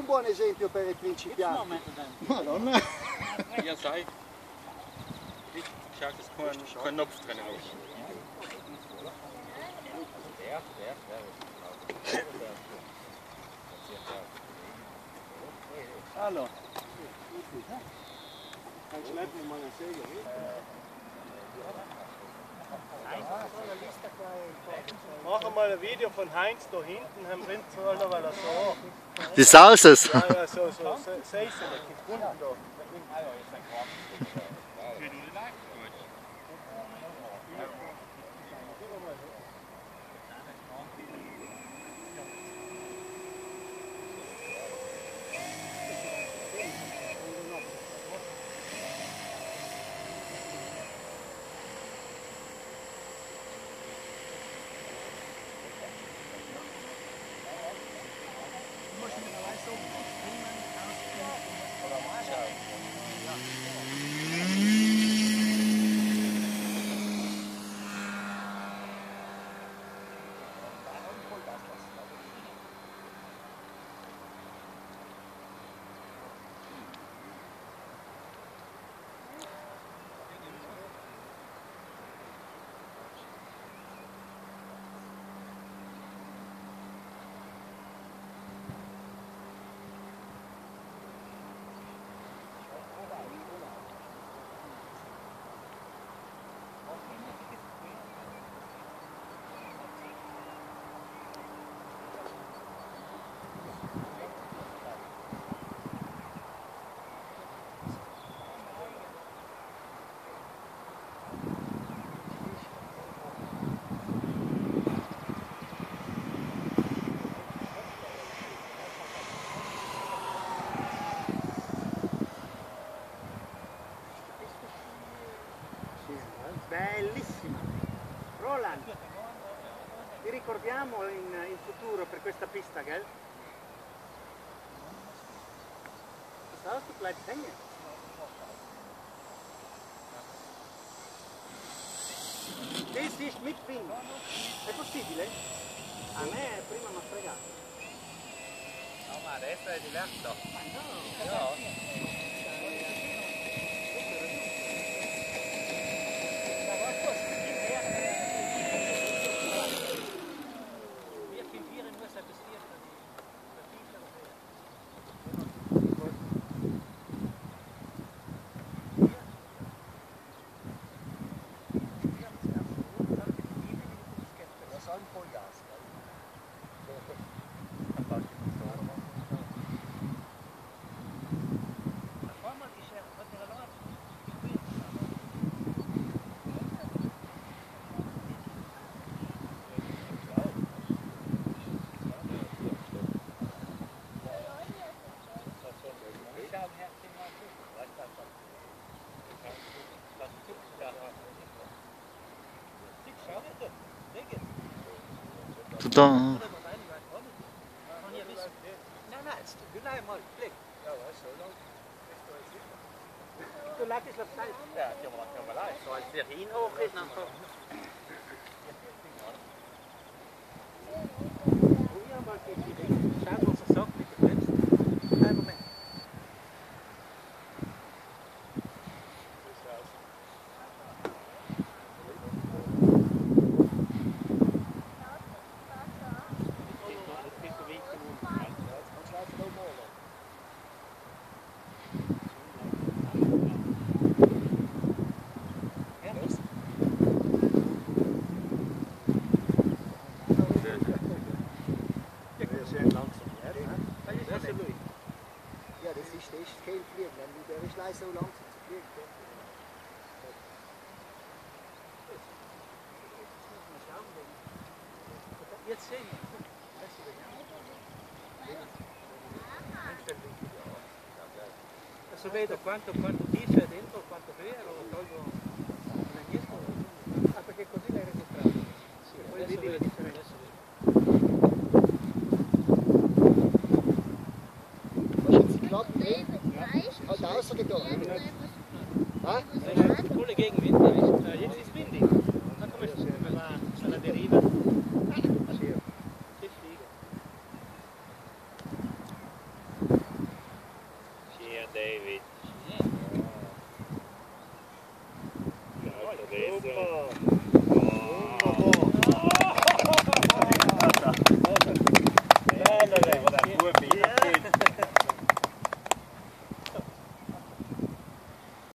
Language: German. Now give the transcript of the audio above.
un buon esempio per i principianti. Madonna. Ja, sei. Schau, das ist kein Knopf drin. Hallo. Dann schleppen wir mal eine Säge. Machen mal ein Video von Heinz da hinten, haben wir so, weil er so. Die Sauces. Ja, ja, so, Seisele, die Kunden da. Bellissima! Roland, ti ricordiamo in futuro per questa pista, gell? Was hast du, bleibst hängen? Das ist mit Wind. È possibile? A me prima mi ha fregato. No, ma adesso è diverso. No, Ja. Da. Du leidest auf Zeit. Ja, die haben wir leicht. So als der hin hoch ist, dann so. Probier mal gegen die Dinge. Schau, was er sagt mit dem letzten. Nein, Moment. Ja, das ist echt kein Fliegen, der ist leider so langsam zu fliegen. Jetzt sehen wir. Adesso vedo quanto dice dentro, quanto vero, lo tolgo nel dietro. Ah, perché così l'hai registrato. Sì, poi vedi la differenza. Hat rausgegangen. Volle Gegenwind. Jetzt ist windig. Da come sta la deriva. Che figo. David.